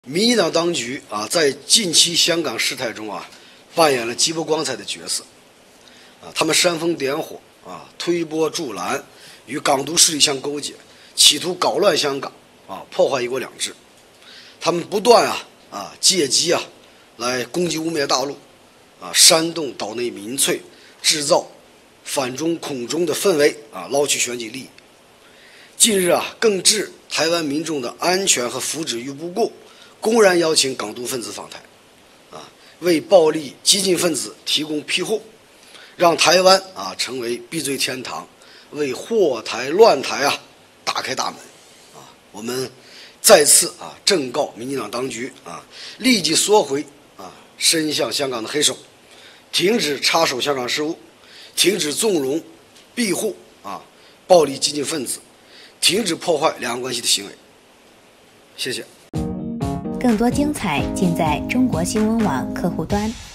民进党当局在近期香港事态中扮演了极不光彩的角色他们煽风点火推波助澜，与港独势力相勾结，企图搞乱香港破坏一国两制。他们不断借机来攻击污蔑大陆煽动岛内民粹，制造反中恐中的氛围捞取选举利益。近日更置台湾民众的安全和福祉于不顾，公然邀请港独分子访台为暴力激进分子提供庇护，让台湾成为避罪天堂，为祸台乱台打开大门我们再次正告民进党当局立即缩回伸向香港的黑手，停止插手香港事务，停止纵容庇护暴力激进分子，停止破坏两岸关系的行为。谢谢。 更多精彩尽在中国新闻网客户端。